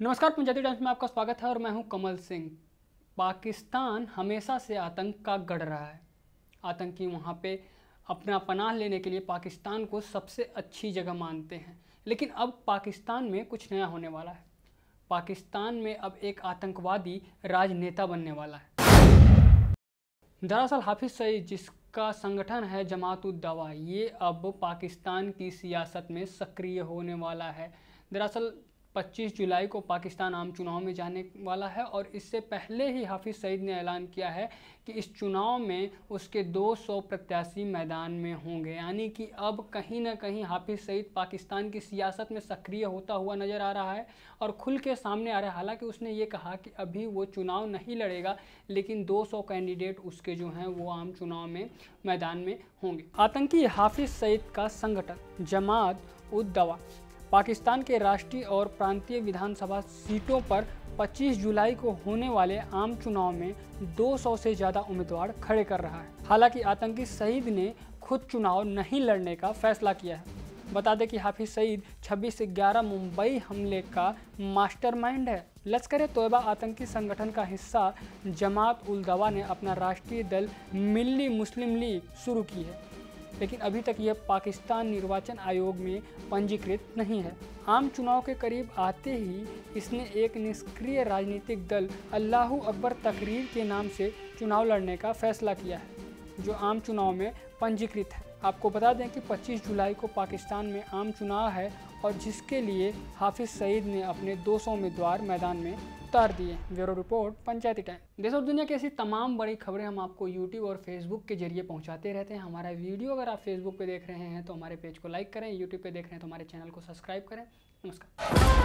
नमस्कार, पंजाबी टाइम्स में आपका स्वागत है और मैं हूं कमल सिंह। पाकिस्तान हमेशा से आतंक का गढ़ रहा है। आतंकी वहां पे अपना पनाह लेने के लिए पाकिस्तान को सबसे अच्छी जगह मानते हैं, लेकिन अब पाकिस्तान में कुछ नया होने वाला है। पाकिस्तान में अब एक आतंकवादी राजनेता बनने वाला है। दरअसल हाफिज सईद, जिसका संगठन है जमात उद दावा, ये अब पाकिस्तान की सियासत में सक्रिय होने वाला है। दरअसल 25 जुलाई को पाकिस्तान आम चुनाव में जाने वाला है और इससे पहले ही हाफिज सईद ने ऐलान किया है कि इस चुनाव में उसके 200 प्रत्याशी मैदान में होंगे। यानी कि अब कहीं ना कहीं हाफिज सईद पाकिस्तान की सियासत में सक्रिय होता हुआ नज़र आ रहा है और खुल के सामने आ रहा है। हालांकि उसने ये कहा कि अभी वो चुनाव नहीं लड़ेगा, लेकिन 200 कैंडिडेट उसके जो हैं वो आम चुनाव में मैदान में होंगे। आतंकी हाफिज सईद का संगठन जमात उद दावा पाकिस्तान के राष्ट्रीय और प्रांतीय विधानसभा सीटों पर 25 जुलाई को होने वाले आम चुनाव में 200 से ज़्यादा उम्मीदवार खड़े कर रहा है। हालांकि आतंकी सईद ने खुद चुनाव नहीं लड़ने का फैसला किया है। बता दें कि हाफिज सईद 26/11 मुंबई हमले का मास्टरमाइंड है। लश्कर-ए-तोयबा आतंकी संगठन का हिस्सा जमात उल दावा ने अपना राष्ट्रीय दल मिल्ली मुस्लिम लीग शुरू की है, लेकिन अभी तक यह पाकिस्तान निर्वाचन आयोग में पंजीकृत नहीं है। आम चुनाव के करीब आते ही इसने एक निष्क्रिय राजनीतिक दल अल्लाहू अकबर तकरीर के नाम से चुनाव लड़ने का फैसला किया है, जो आम चुनाव में पंजीकृत है। आपको बता दें कि 25 जुलाई को पाकिस्तान में आम चुनाव है और जिसके लिए हाफिज सईद ने अपने 200 उम्मीदवार मैदान में उतार दिए। Bureau report, Panchayati time. देश और दुनिया की ऐसी तमाम बड़ी खबरें हम आपको यूट्यूब और फेसबुक के जरिए पहुंचाते रहते हैं। हमारा वीडियो अगर आप फेसबुक पे देख रहे हैं तो हमारे पेज को लाइक करें, यूट्यूब पे देख रहे हैं तो हमारे चैनल को सब्सक्राइब करें। नमस्कार।